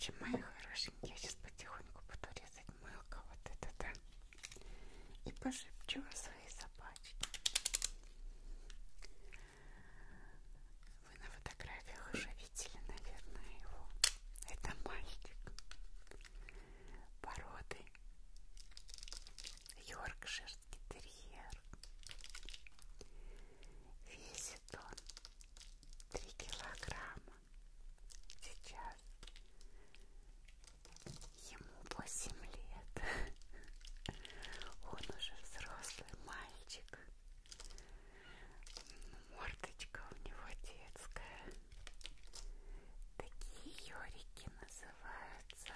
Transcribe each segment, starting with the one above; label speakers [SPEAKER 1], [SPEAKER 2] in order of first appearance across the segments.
[SPEAKER 1] общем, мои хорошенькие, я сейчас потихоньку буду резать мылко вот это, да, и пошепчу о своей собачке. Вы на фотографиях уже видели, наверное, его. Это мальчик породы йоркширский терьер. Весит он 3 килограмма. Сейчас ему 8 лет. Он уже взрослый мальчик. Мордочка у него детская. Такие йорики называются.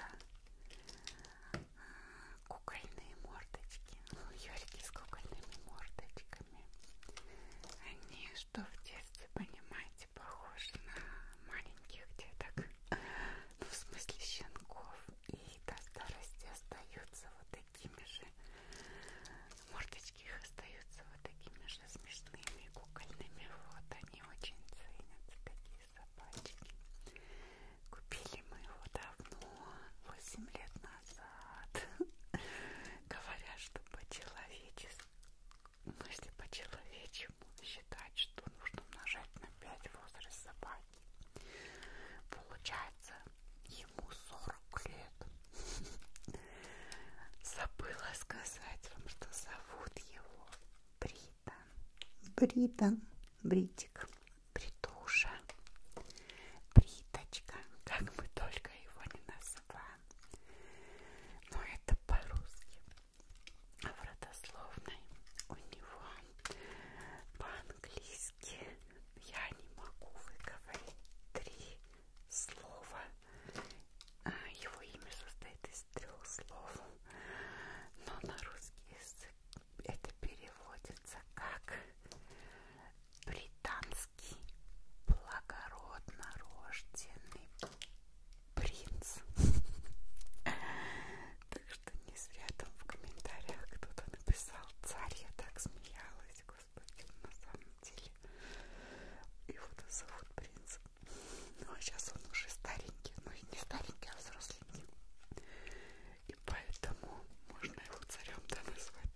[SPEAKER 1] Кукольные мордочки. Йорики с кукольными мордочками. Они, что в детстве, понимаете, похожи на маленьких деток. Ну, в смысле щенков. И до старости остаются вот такими же. Мордочки их остаются вот такими же смешными, кукольными. Вот они очень ценятся, такие собачки. Купили мы его давно, 8 лет назад. Говорят, что по-человечески, ну, если по-человечему считать, что нужно умножать на 5 возраст собаки, получается ему 40 лет. Забыла сказать вам, что зовут его Британ. Британ, Бритик, Бритуша, Бриточка, как мы только его не называем. Но это по-русски. А в родословной у него по-английски я не могу выговорить 3 слова. Его имя состоит из 3 слов, но на русский язык это переводится как британский благородно рожденный принц. Так что не зря там в комментариях кто-то написал царь, я так смеялась, господи, на самом деле его-то зовут принц. Ну а сейчас он уже старенький, ну и не старенький, а взросленький, и поэтому можно его царем-то назвать.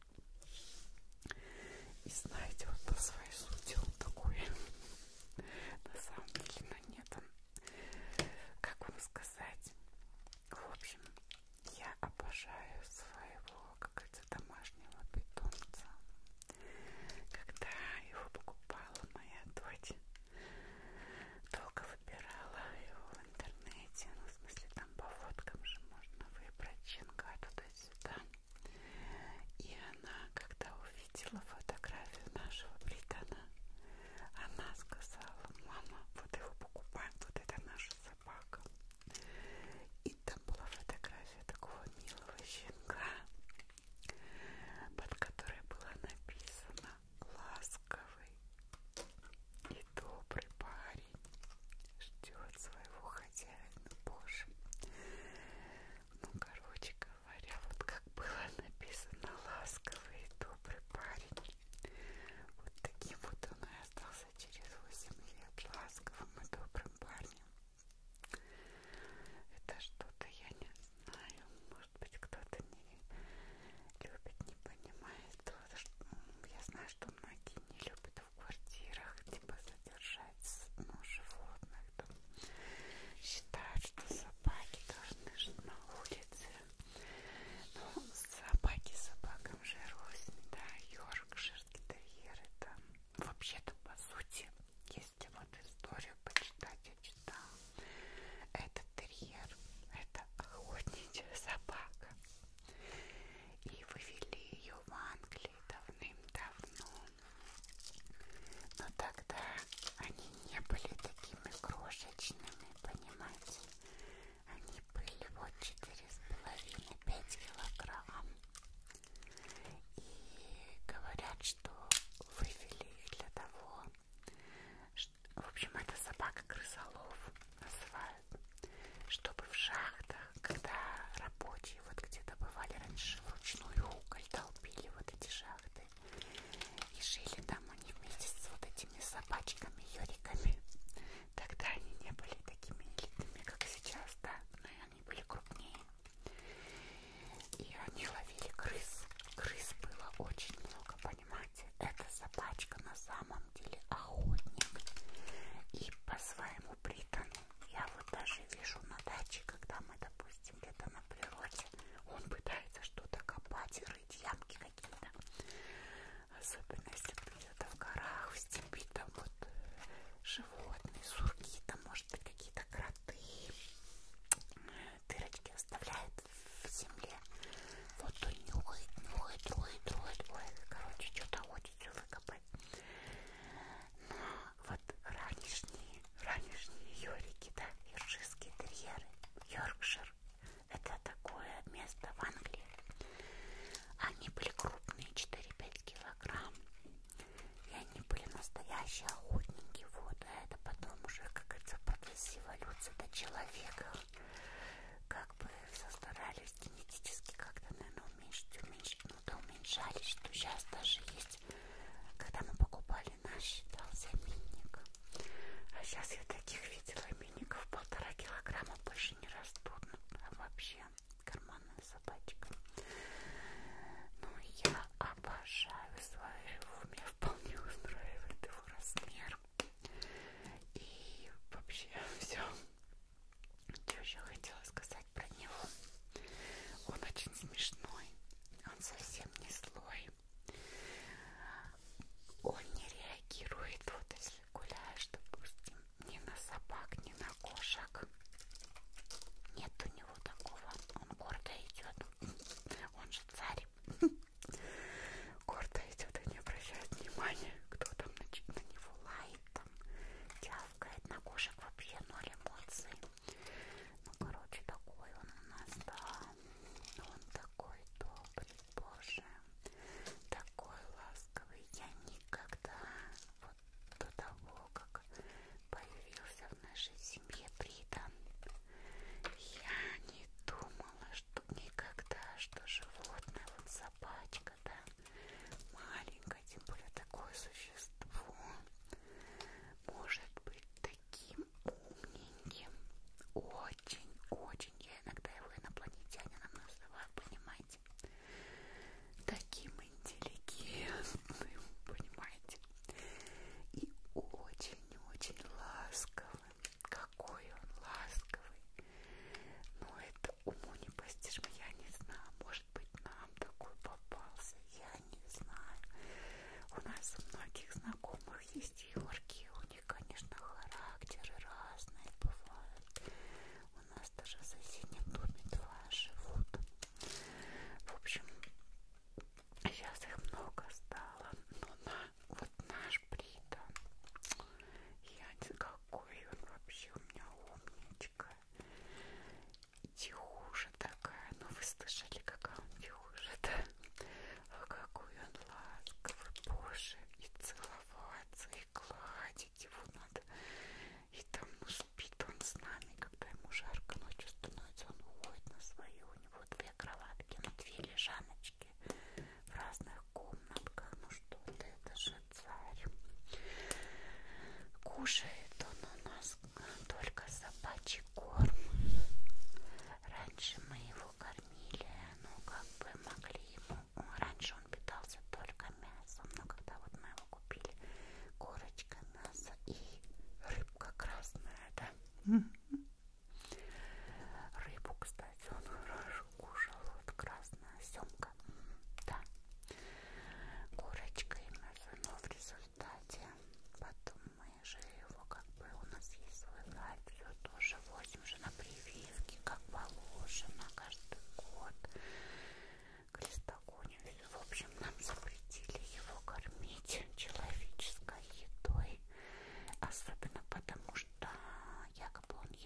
[SPEAKER 1] И знаете, вот по своей сути он такой, на самом деле, но нет, он, как вам сказать, в общем, я обожаю своего, как говорится, домашнего питомца. Когда его покупала моя дочь, долго выбирала его в интернете, ну, в смысле, там по фоткам же можно выбрать щенка туда-сюда. И она, когда увидела фотографию нашего Британа, она сказала: мама, вот его покупаем, вот это наша собака. И там была фотография такого милого щенка, под которой было написано: ласковый и добрый парень ждет своего хозяина. Боже. Ну, короче говоря, вот как было написано: ласковый и добрый парень, вот таким вот он и остался через 8 лет, ласковым и добрым парнем. Это что-то, я не знаю, может быть, кто-то не любит, не понимает. Я знаю, что многие не любят в квартирах типа содержать, ну, животных, там, считают, что собаки должны жить на улице. Ну, собаки собакам же рознь, да, йоркширский терьер, это вообще-то, по сути, если вот историю почитать, я читала, этот терьер, это охотничья собака. И вывели ее в Англии давным-давно. Но тогда они не были такими крошечными, понимаете? Они были вот 4,5-5 килограмм. И говорят, что вывели их для того, что, в общем, это собака-крысолов называют, чтобы в шахтах, когда рабочие вот где добывали раньше вручную уголь, долбили вот эти шахты, и жили там они вместе с вот этими собачками, йориками, тогда они не были такими элитными, как сейчас, да, но и они были что сейчас даже есть, когда мы покупали наш, считался минник. А сейчас я таких видела миников 1,5 килограмма больше не растут. Ну, а вообще карманная собачка. Ну, я обожаю своего, меня вполне устраивает его размер. И вообще все. Что еще хотела сказать про него? Он очень смешной. Он совсем не злой. Он не реагирует, вот если гуляешь, допустим, ни на собак, ни на кошек. Нет у него такого. Он гордо идет. Он же царь. Гордо идет и не обращает внимания, кто там на него лает, там тявкает. На кошек вообще 0 эмоций. Ну, короче, такой он у нас, да. Он такой добрый, боже. Такой ласковый. Я никогда вот до того, как появился в нашей семье Бридан, я не думала, что никогда, что животное, вот собачка, да, маленькое, тем более такое существо, может быть таким умненьким. Очень, я иногда его инопланетянином называю, понимаете, таким интеллигентным, понимаете, и очень ласковым. Какой он ласковый. Но это уму непостижимо. Я не знаю, может быть, нам такой попался, я не знаю. У нас у многих знакомых есть йорки, у них, конечно, характеры разные бывают. У нас даже в соседнем доме 2 живут. В общем, сейчас их много стало, но вот наш Бридан, я не знаю, какой он вообще у меня умничка. Тихуша такая, ну вы слышали, какая он тихуша, да? А какой он ласковый, боже, и целоваться, и гладить его надо. И там, ну, спит он с нами, когда ему жарко ночью становится, он уходит на свою, у него 2 кроватки, ну 2 лежаночки в разных комнатках. Ну что ты, это же царь. Кушает он у нас только собачий корм. Раньше мы его кормили, ну как бы могли ему. Раньше он питался только мясом, но когда вот мы его купили, корочка мяса и рыбка красная, да? Рыбу, кстати, он хорошо кушал, вот красная семга, да. Курочка и мясо, но в результате потом мы же его, как бы у нас есть свой гад, все тоже возим же на прививки, как положено, каждый год крестогоним. В общем, нам запретили его кормить человеческой едой, особенно потому что якобы он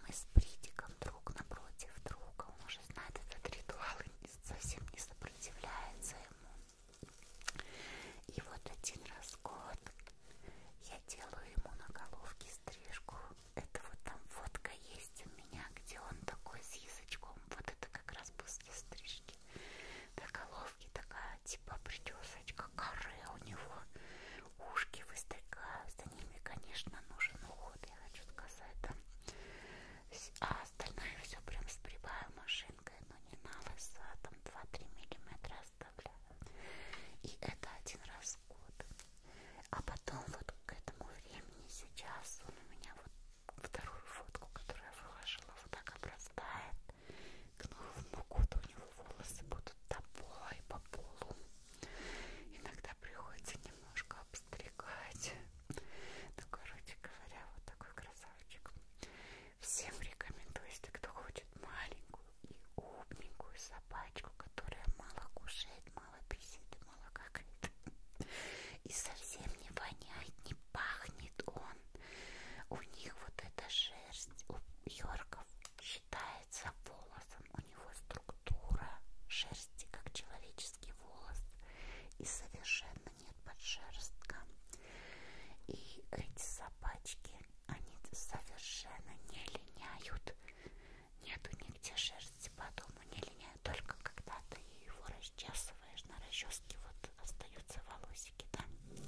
[SPEAKER 1] мы с Бритиком друг напротив друга. Он уже знает этот ритуал и совсем не сопротивляется ему. И вот один раз в год я делаю ему на головке стрижку. Это вот там фотка есть у меня, где он такой с язычком. Вот это как раз после стрижки. До головки такая типа причесочка, каре у него. Ушки выстригаю. За ними, конечно, нужен уход, я хочу сказать, да. А остальное все прям сбриваю машинкой, но не на лысо, там 2-3 миллиметра оставляю. И это один раз в год. А потом вот к этому времени сейчас он у меня вот вторую фотку, которую я выложила, вот так обрастает. К Новому году у него волосы будут до пола и по полу. Иногда приходится немножко обстригать. Ну, короче говоря, вот такой красавчик. Всем рекомендую, если кто хочет маленькую и умненькую собачку, которая мало кушает, мало писит и мало какает. И совсем не воняет, не пахнет он. У них вот эта шерсть, у йорков считается волосом. У него структура шерсти, как человеческий волос. И совершенно нет подшерстка. И эти собачки, они совершенно не линяют. Нету нигде шерсти по дому, не линяют. Только когда ты его расчесываешь, на расческе вот остаются волосики, да.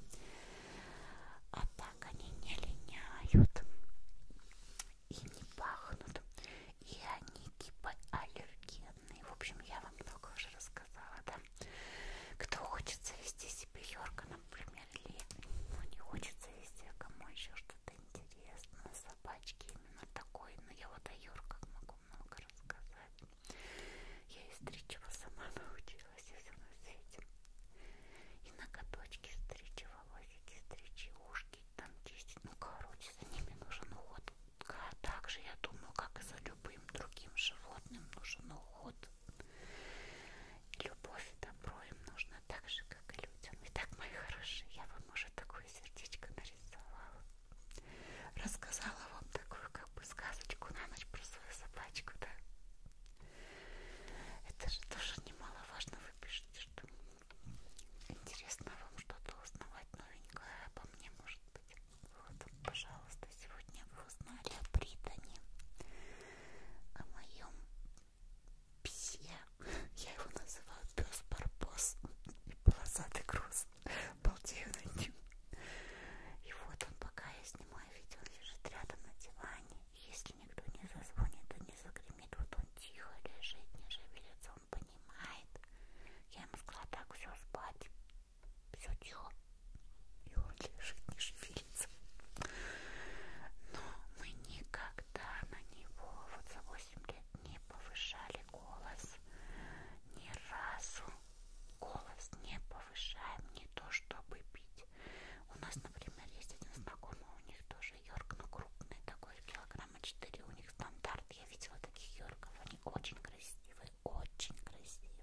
[SPEAKER 1] А так они не линяют и не пахнут. И они гипоаллергенные. В общем, я вам много уже рассказала, да. Кто хочет завести себе йорка, например, или не хочет завести, а кому еще что-то интересное, собачки именно такой. Но я вот о йорках могу много рассказать. Я и стричь его сама научилась, и все на свете. И ноготочки стричь, и волосики стричь, и ушки там чистить. Ну, короче, за ними нужен уход. Так же, я думаю, как и за любым другим животным нужен уход. Любовь и добро им нужно так же, как и людям. Итак, мои хорошие, я вам уже такое сердечко нарисовала. Рассказала вам такую, как бы, сказочку на ночь про свою собачку, да? Это же тоже немаловажно. Вы пишете, что интересно вам что-то узнавать новенькое обо мне, может быть. Вот, пожалуйста, сегодня вы узнали о Британи, о моем псе. Я его называю пес Барбос и полосатый груз. Балдею над ним. И вот он, пока я снимаю видео, лежит рядом на диване. Если никто не зазвонит и не загремит, вот он тихо лежит, не шевелится, он понимает. Я ему сказала: так, все, спать, все тихо. И он лежит, не шевелится. Но мы никогда на него вот за 8 лет не повышали голос. Ни разу голос не повышаем, не то чтобы пить. У нас, например, есть один знакомый, у них тоже йорк, но крупный такой, килограмма 4, у них стандарт. Я видела таких йорков, они очень красивые, очень красивые.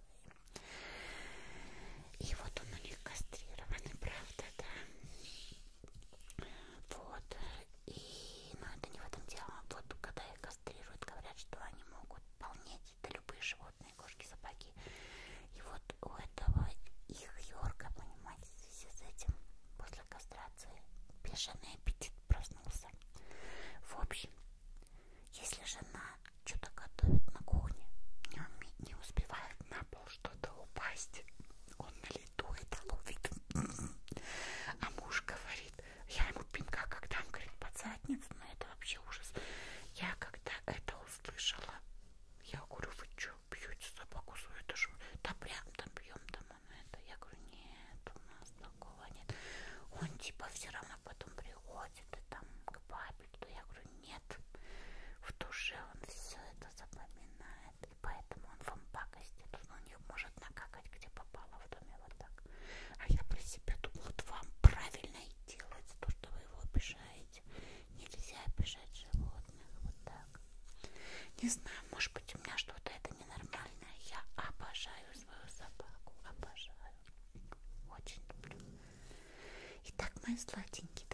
[SPEAKER 1] И вот он у них кастрированный, правда, да. Вот. И, но это не в этом дело. Вот когда их кастрируют, говорят, что они могут полнеть. Это любые животные, кошки, собаки. И вот у этого их йорка, понимаете, в связи с этим после кастрации бешеный аппетит проснулся. В общем, если жена что-то готовит на кухне, не успевает на пол что-то упасть, он на лету это ловит. А муж говорит, я ему пинка как дам, говорит, под задницу, но это вообще ужас. Я когда это услышала, я говорю: вы что, бьете собаку свою? Это же, да прям там бьем, там он это. Я говорю: нет, у нас такого нет. Он типа все равно потом приходит и там к папе, то я говорю: нет, в душе он все это запоминает, и поэтому он вам пакостит. Он у них может накакать, где попало в доме, вот так. А я про себя думаю, вот вам правильно и делать то, что вы его обижаете. Нельзя обижать животных, вот так. Не знаю, может быть, у меня что-то это ненормальное. Я обожаю свою собаку, обожаю. Очень люблю. Итак, мои сладенькие,